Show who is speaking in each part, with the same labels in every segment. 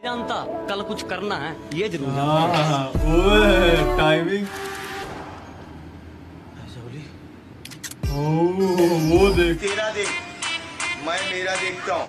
Speaker 1: जानता कल कुछ करना है ये जरूर
Speaker 2: टाइमिंग वो देख
Speaker 3: तेरा देख मैं मेरा देखता हूँ।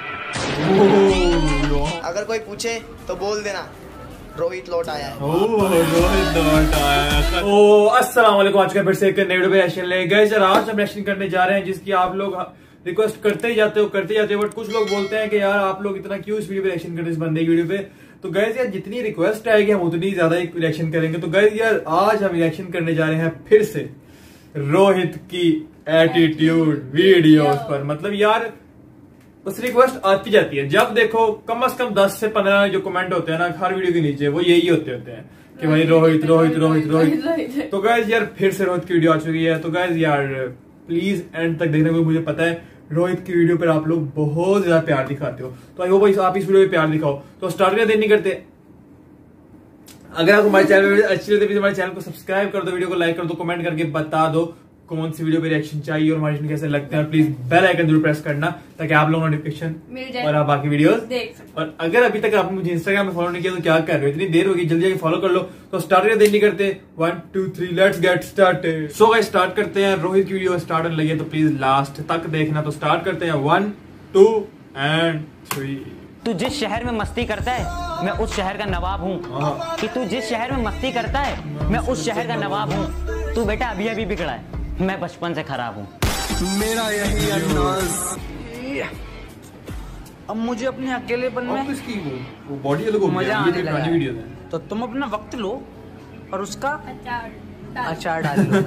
Speaker 3: अगर कोई पूछे तो बोल देना रोहित लौट आया है।
Speaker 2: रोहित लौट आया है। अस्सलाम वालेकुम। आज का फिर से एक नए वीडियो पे रिएक्शन ले गए सर। आज हम रिएक्शन करने जा रहे हैं जिसकी आप लोग रिक्वेस्ट करते ही जाते हो बट कुछ लोग बोलते हैं कि यार आप लोग इतना क्यों इस वीडियो पे रिएक्शन करते हैं, इस बंदे की वीडियो पे। तो गाइस यार जितनी रिक्वेस्ट आएगी हम उतनी ज्यादा रिएक्शन करेंगे। तो गाइस यार आज हम रिएक्शन करने जा रहे हैं फिर से रोहित की एटीट्यूड वीडियोस पर। मतलब यार बस रिक्वेस्ट आती जाती है। जब देखो कम से कम 10 से 15 जो कमेंट होते हैं ना हर वीडियो के नीचे वो यही होते हैं कि भाई रोहित रोहित रोहित रोहित। तो गाइस यार फिर से रोहित की वीडियो आ चुकी है। तो गाइस यार प्लीज एंड तक देखने को। मुझे पता है रोहित की वीडियो पर आप लोग बहुत ज्यादा प्यार दिखाते हो, तो आई होप आप इस वीडियो में प्यार दिखाओ। तो स्टार्ट कर देर नहीं करते। अगर आप हमारे चैनल पर अच्छी लगती है हमारे चैनल को सब्सक्राइब कर दो, वीडियो को लाइक कर दो, कमेंट करके बता दो कौन सी वीडियो पे रिएक्शन चाहिए और हमारे कैसे लगते हैं। प्लीज बेल आइकन जरूर प्रेस करना ताकि आप लोग नोटिफिकेशन और आप बाकी वीडियोस देख सकते। और अगर अभी तक आपने मुझे इंस्टाग्राम में फॉलो नहीं किया तो क्या कर रहे हो, इतनी देर होगी, जल्दी जाके फॉलो कर लो। तो स्टार्ट कर देर नहीं करते। 1 2 3 let's get started. So guys start करते हैं। रोहित की वीडियो स्टार्ट होने लगी है तो प्लीज लास्ट तक देखना। तो स्टार्ट करते हैं 1 2 एंड 3।
Speaker 1: तू जिस शहर में मस्ती करता है मैं उस शहर का नवाब हूँ। कि तू जिस शहर में मस्ती करता है मैं उस शहर का नवाब हूँ। तू बेटा अभी अभी बिगड़ा है, मैं बचपन से खराब हूँ।
Speaker 3: मेरा यही अंदाज।
Speaker 4: अब मुझे अपने अकेलेपन में
Speaker 2: वो बॉडी अलग हो गया,
Speaker 4: मजा आने लगा है।
Speaker 2: वीडियो है
Speaker 4: तो तुम अपना वक्त लो और उसका अचार डाल लो।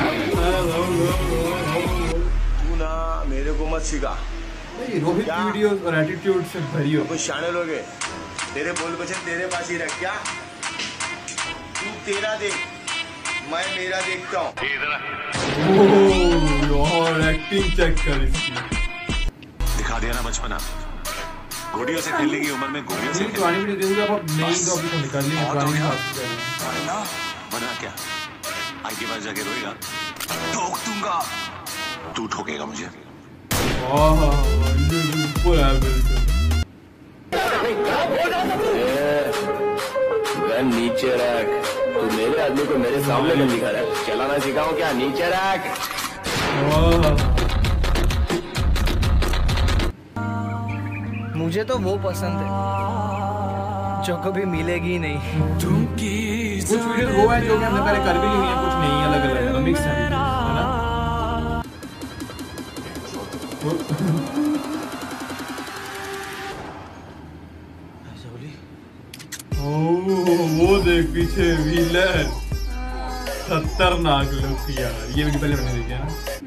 Speaker 3: तू ना मेरे को मत सिखा।
Speaker 2: रोहित की वीडियो और एटीट्यूड से भरी हो।
Speaker 3: कुछ शाने लोग हैं तेरे बोल बचे तेरे पास ही रख। क्या तू तेरा देख मैं मेरा देखता हूँ।
Speaker 2: एक्टिंग चेक कर इसकी।
Speaker 5: दिखा दिया ना बचपना। घोड़ियों से खेलने की उम्र में घोड़ियों से
Speaker 2: पुरानी वीडियो देखोगे आप नहीं तो अभी तो निकाल ली पुरानी बात
Speaker 5: ना बना क्या आई के पास जाके रोएगा ठोक दूंगा तू ठोकेगा मुझे।
Speaker 6: नीचे रख। तू मेरे आदमी को मेरे सामने में दिखा रहा है। चलाना सिखाऊं क्या? नीचे रख।
Speaker 4: मुझे तो वो पसंद है जो कभी मिलेगी नहीं।
Speaker 2: कुछ वीडियो वो है जो हमने पहले कर भी ली है, कुछ नहीं अलग अलग है मिक्स है ना। वो देख पीछे व्हीलर खतरनाक लुक यार। ये वीडियो पहले मैंने देखी है ना।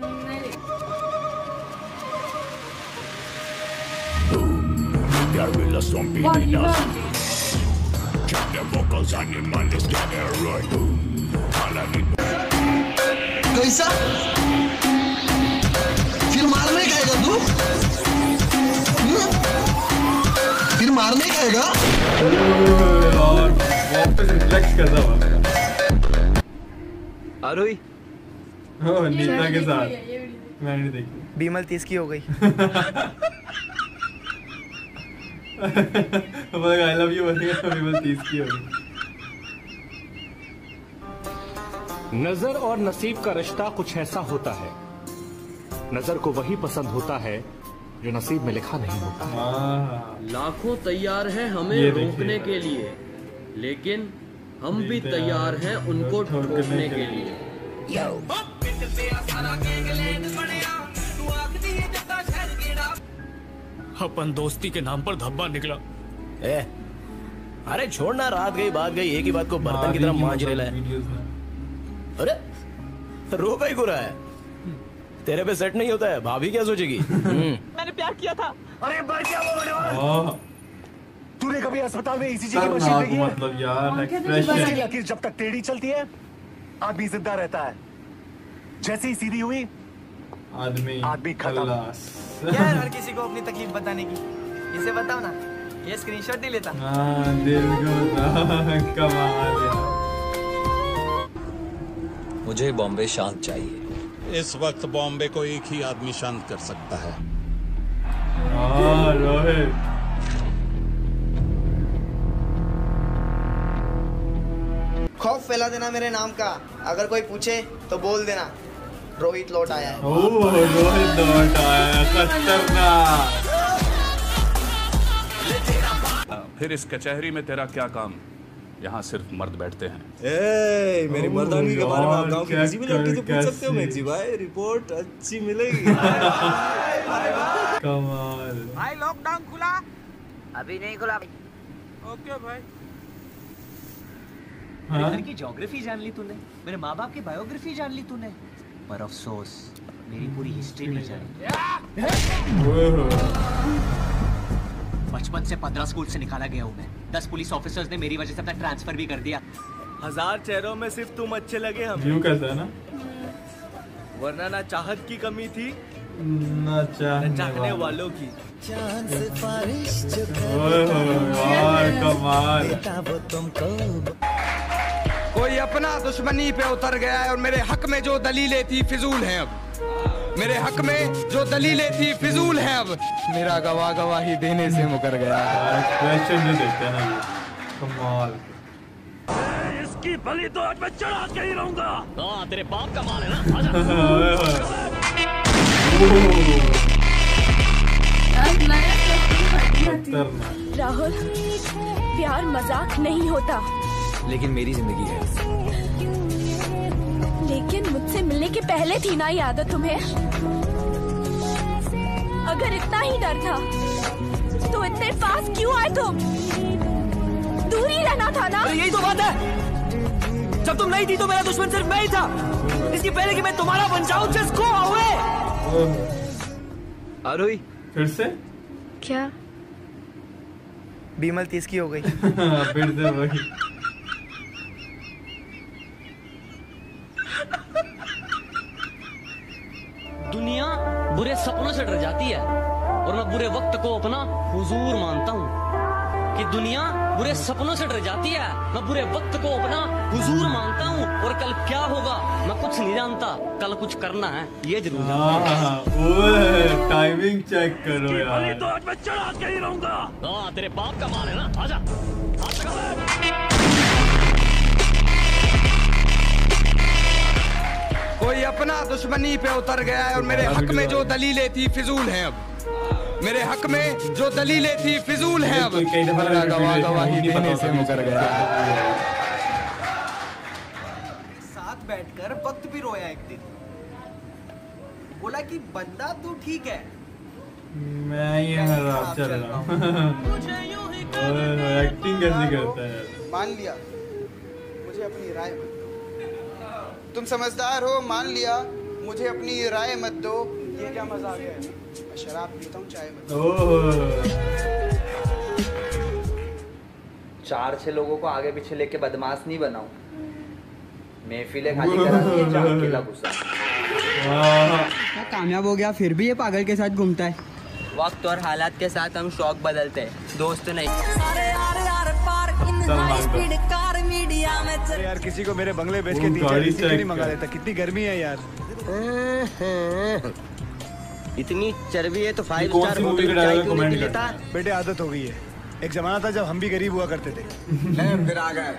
Speaker 3: कैसा फिर मारने खाएगा तू? फिर मारने खाएगा?
Speaker 2: वापस रिफ्लेक्ट कर रहा हूँ
Speaker 4: आरोही
Speaker 2: नीता के साथ। मैंने देखी
Speaker 4: बीमल 30 की हो गई।
Speaker 2: आई लव यू बीमल 30 की हो गई।
Speaker 7: नजर और नसीब का रिश्ता कुछ ऐसा होता है, नजर को वही पसंद होता है जो नसीब में लिखा नहीं होता है।
Speaker 8: लाखों तैयार हैं हमें रोकने के लिए, लेकिन हम भी तैयार हैं उनको ठोकने के लिए।
Speaker 7: अपन दोस्ती के नाम पर धब्बा निकला।
Speaker 6: अरे छोड़ना, रात गई बात गई, एक ही बात को बर्तन की तरह मांज रहा है। अरे रो का ही गुरा है, तेरे पे सेट नहीं होता है, भाभी क्या सोचेगी?
Speaker 4: मैंने प्यार किया था।
Speaker 6: अरे तूने कभी अस्पताल में ईसीजी की मशीन देखी है?
Speaker 2: मतलब यार एक्सप्रेशन
Speaker 6: जब तक टेढ़ी चलती है आदमी जिंदा रहता है, जैसे ही सीधी हुई आदमी खत्म।
Speaker 4: यार हर किसी को अपनी तकलीफ बताने की, इसे बताओ ना, ये स्क्रीनशॉट नहीं लेता।
Speaker 2: कमाल यार।
Speaker 9: मुझे बॉम्बे शांत चाहिए।
Speaker 5: इस वक्त बॉम्बे को एक ही आदमी शांत कर सकता है।
Speaker 2: रोहित
Speaker 4: खौफ फैला देना मेरे नाम का। अगर कोई पूछे तो बोल देना रोहित लौट आया है।
Speaker 2: ओह रोहित लौट आया है, खतरनाक।
Speaker 10: फिर इस कचहरी में तेरा क्या काम? यहाँ सिर्फ मर्द बैठते हैं।
Speaker 11: ए, मेरी मर्दानगी के बारे में आप गांव की किसी भी लड़की से पूछ सकते हो मेघजी भाई, रिपोर्ट अच्छी मिलेगी।
Speaker 2: कमाल।
Speaker 12: भाई लॉकडाउन खुला?
Speaker 13: अभी नहीं खुला।
Speaker 12: ओके भाई।
Speaker 14: मेरे घर की ज्योग्राफी जान ली तूने, मेरे माँ बाप की बायोग्राफी जान ली तूने, पर अफसोस मेरी पूरी हिस्ट्री नहीं जानी। बचपन से 15 स्कूल से निकाला गया हूँ मैं। 10 पुलिस ऑफिसर्स ने मेरी वजह से अपना ट्रांसफर भी कर दिया।
Speaker 11: 1000 चेहरों में सिर्फ तुम अच्छे लगे हमें।
Speaker 2: यूं कहता है ना,
Speaker 11: वरना ना चाहत की कमी थी
Speaker 2: ना
Speaker 11: चाहने वालों की।
Speaker 2: कमाल।
Speaker 12: कोई अपना दुश्मनी पे उतर गया है और मेरे हक में जो दलीलें थी फिजूल हैं। अब मेरे हक में जो दलीलें थी फिजूल हैं। अब मेरा गवाही देने से मुकर गया।
Speaker 2: क्वेश्चन जो देते हैं ना ये कमाल।
Speaker 6: इसकी बलि तो आज मैं चढ़ा के ही रहूंगा। हाँ तेरे बाप का माल है ना, आजा।
Speaker 15: राहुल, प्यार मजाक नहीं होता।
Speaker 11: लेकिन मेरी जिंदगी है।
Speaker 15: लेकिन मुझसे मिलने के पहले थी ना ये आदत तुम्हें। अगर इतना ही डर था तो इतने पास क्यों आए तुम? दूर ही रहना था ना।
Speaker 14: यही तो बात है, जब तुम नहीं थी तो मेरा दुश्मन सिर्फ मैं ही था। इसकी पहले कि मैं तुम्हारा बन जाऊं, जस्ट गो अवे।
Speaker 4: आरोही
Speaker 2: फिर से
Speaker 4: क्या? बीमल 30 की हो गई।
Speaker 2: फिर से वही।
Speaker 8: दुनिया बुरे सपनों से डर जाती है और मैं बुरे वक्त को अपना हुजूर मानता हूँ। कि दुनिया बुरे सपनों से डर जाती है, मैं बुरे वक्त को अपना हुजूर मानता हूँ। और कल क्या होगा मैं कुछ नहीं जानता, कल कुछ करना है ये जरूर
Speaker 2: जानता। टाइमिंग चेक करो यार।
Speaker 6: तो आज मैं चढ़ा के ही रहूंगा। हाँ तेरे बाप का माल है ना, आजा।
Speaker 12: कोई अपना दुश्मनी पे उतर गया है और मेरे हक में जो दलीलें थी फिजूल हैं। अब मेरे हक में जो दलीलें थी फिजूल हैं। अब मेरा गवाही देने से मुकर गया।
Speaker 4: साथ बैठकर वक्त भी रोया एक दिन। बोला कि बंदा तू ठीक है,
Speaker 2: मैं ये हर चल रहा हूँ। एक्टिंग कैसी करता है।
Speaker 12: मान लिया मुझे अपनी राय मत दो। तुम समझदार हो, मान लिया मुझे अपनी राय मत दो। ये क्या मजाक है? मैं शराब पीता हूँ, चाय मत दो।
Speaker 16: 4-6 लोगों को आगे पीछे लेके बदमाश नहीं बनाऊं। महफिलें खाली करा दी, जहाँ अकेला घुसा।
Speaker 17: कामयाब हो गया फिर भी ये पागल के साथ घूमता है।
Speaker 16: वक्त और हालात के साथ हम शौक बदलते हैं, दोस्त नहीं।
Speaker 11: अरे यार किसी को मेरे बंगले बेच के 3-4 नहीं मंगा लेता। कितनी गर्मी है यार।
Speaker 16: इतनी चर्बी है तो 5
Speaker 2: कौन
Speaker 16: स्टार
Speaker 2: सी मूवी
Speaker 16: होटल
Speaker 2: का
Speaker 16: चाय
Speaker 2: डायलॉग
Speaker 16: क्यों नहीं
Speaker 2: कमेंट
Speaker 16: लेता?
Speaker 11: बेटे आदत हो गई है। एक जमाना था जब हम भी गरीब हुआ करते थे।
Speaker 3: फिर आ गए।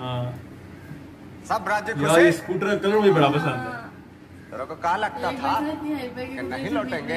Speaker 3: सब राज्य
Speaker 2: यार ये स्कूटर का कलर मुझे बड़ा पसंद है।
Speaker 3: तेरे को क्या लगता था कि नहीं लौटेंगे?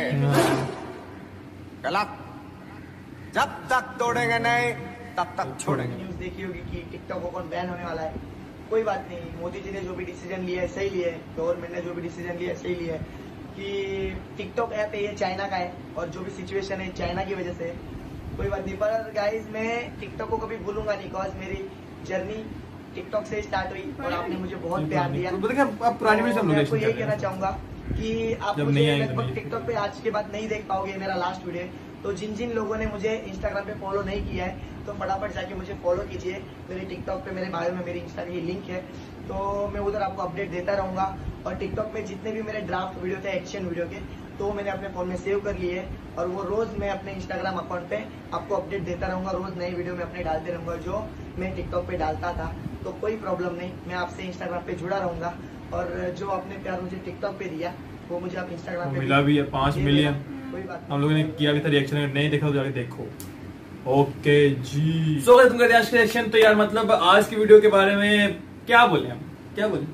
Speaker 3: गलत। जब तक तोड़ेंगे नहीं तब तक छोड़ेंगे।
Speaker 4: न्यूज़ देखी होगी कि टिकटॉक अकाउंट बैन होने वाला है। कोई बात नहीं, मोदी जी ने जो भी डिसीजन लिया है सही लिया है। गवर्नमेंट ने जो भी डिसीजन लिया है सही लिया है। कि टिकटॉक ऐप है ये चाइना का है और जो भी सिचुएशन है चाइना की वजह से। कोई बात नहीं, पर गाइस मैं टिकटॉक को कभी भूलूंगा नहीं। बिकॉज मेरी जर्नी टिकटॉक से स्टार्ट हुई और आपने मुझे बहुत प्यार दिया। मैं आपको यही कहना चाहूंगा कि आप मुझे लगभग टिकटॉक पे आज के बाद नहीं देख पाओगे मेरा लास्ट वीडियो। तो जिन जिन लोगों ने मुझे इंस्टाग्राम पे फॉलो नहीं किया है तो फटाफट जाके मुझे फॉलो कीजिए। मेरे टिकटॉक पे मेरे बायो में मेरी इंस्टा की लिंक है, तो मैं उधर आपको अपडेट देता रहूंगा। और टिकटॉक पे जितने भी मेरे ड्राफ्ट वीडियो थे एक्शन वीडियो के, तो मैंने अपने फोन में सेव कर लिए और वो रोज मैं अपने इंस्टाग्राम अकाउंट पे आपको अपडेट देता रहूंगा। रोज नई वीडियो में अपने डालते रहूंगा जो मैं टिकटॉक पे डालता था। तो कोई प्रॉब्लम नहीं, मैं आपसे इंस्टाग्राम पे जुड़ा रहूंगा। और जो आपने प्यार मुझे टिकटॉक पे दिया वो मुझे आप इंस्टाग्राम पे
Speaker 2: मिला भी है 5 मिलियन। हम लोगों ने किया भी था रिएक्शन, अगर नहीं देखा तो जाके देखो। ओके जी, सो तुम कहते हैं आज के रिएक्शन। तो यार मतलब आज की वीडियो के बारे में क्या बोले हम, क्या बोले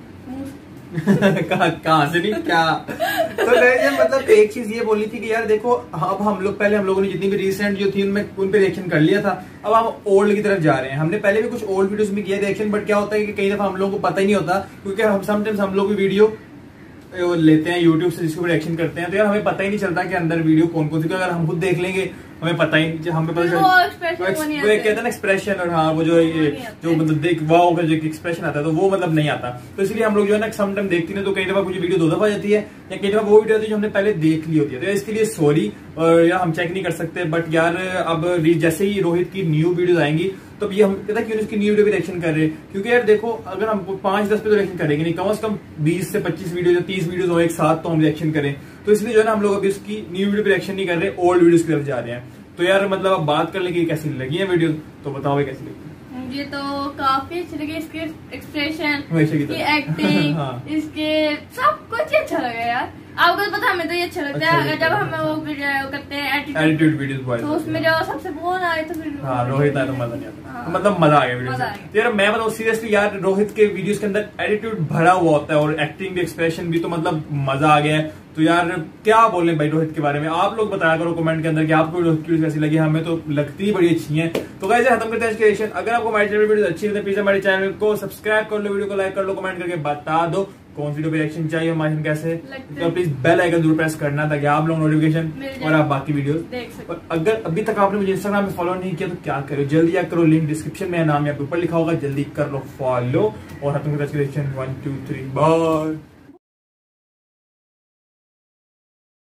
Speaker 2: कहाँ से नहीं क्या। तो मतलब एक चीज ये बोलनी थी कि यार देखो, अब हम लोगों ने जितनी भी रिसेंट जो थी उन पे रिएक्शन कर लिया था, अब हम ओल्ड की तरफ जा रहे हैं। हमने पहले भी कुछ ओल्ड वीडियोस में किया रिएक्शन, बट क्या होता है कि कई दफा हम लोगों को पता ही नहीं होता, क्योंकि हम समटाइम्स हम लोग भी वीडियो लेते हैं यूट्यूब से जिसको रिएक्शन करते हैं, तो यार हमें पता ही नहीं चलता कि अंदर वीडियो कौन कौन सी, अगर हम खुद देख लेंगे हमें पता ही नहीं, हमें पता चलता वो कहते हैं ना एक्सप्रेशन, और हाँ वो जो मतलब देख वाओ का जो एक्सप्रेशन आता है तो वो मतलब नहीं आता। तो इसलिए हम लोग जो है ना सम टाइम देखते हैं तो कई दफा कुछ वीडियो 2 दफा जाती है, या कई दफा वो वीडियो होती है जो हमने पहले देख ली होती है, तो इसके लिए सॉरी, और यार हम चेक नहीं कर सकते। बट यार अब जैसे ही रोहित की न्यू वीडियोज आएंगी तो ये हम पता क्यों उसकी न्यू वीडियो पे रिएक्शन कर रहे हैं, क्योंकि यार देखो अगर हम 5-10 पे तो रिएक्शन करेंगे नहीं, कम से कम 20 से 25 वीडियो या 30 वीडियो हो एक साथ तो हम रिएक्शन करें। तो इसलिए जो है ना हम लोग अभी उसकी न्यू वीडियो पे रिएक्शन नहीं कर रहे, ओल्ड वीडियोस की तरफ जा रहे हैं। तो यार मतलब अब बात कर ले कि कैसी लगी है वीडियो, तो बताओ भाई कैसी लगी।
Speaker 18: मुझे तो काफी अच्छी लगी, इसके एक्सप्रेशन, इसकी एक्टिंग,
Speaker 2: हाँ।
Speaker 18: इसके सब कुछ ही अच्छा लगा यार। आपको तो पता हमें तो ये अच्छा लगता है जब हम वो वीडियो करते हैं एटीट्यूड वीडियोस, तो उसमें जो सबसे बोल आए तो फिर
Speaker 2: हाँ रोहित आए तो मजा नहीं आता, तो मतलब मजा आ गया वीडियो से। यार मैं बताऊँ सीरियसली यार रोहित के वीडियोस के अंदर एटीट्यूड भरा हुआ होता है, और एक्टिंग भी एक्सप्रेशन भी, तो मतलब मजा आ गया है। तो यार क्या बोले भाई रोहित के बारे में, आप लोग बताया करो कमेंट के अंदर कि आपको वीडियो कैसी लगी, हमें तो लगती ही बड़ी अच्छी है। तो गाइस खत्म करते हैं आज के रिएक्शन। अगर आपको हमारे चैनल वीडियो अच्छी लगे प्लीज हमारे चैनल को सब्सक्राइब कर लो, वीडियो को लाइक कर लो, कमेंट करके बता दो कौन सी वीडियो पे रिएक्शन चाहिए, हमारे कैसे, तो प्लीज बेल आइकन जरूर प्रेस करना ताकि आप लोग नोटिफिकेशन और आप बाकी वीडियो देख सको। और अगर अभी तक आपने मुझे इंस्टाग्राम पे फॉलो नहीं किया तो क्या करो, जल्दी या करो, लिंक डिस्क्रिप्शन में नाम यहाँ पे ऊपर लिखा होगा, जल्दी कर लो फॉलो। और खत्म करते हैं रिएक्शन 1 2 3 बाय।